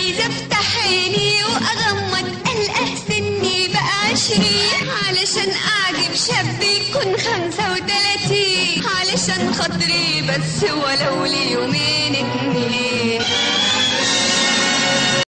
عايزة افتح عيني واغمض القى سني بقى 20 علشان اعجب شاب يكون 35 علشان خاطري بس ولو ليومين اتنين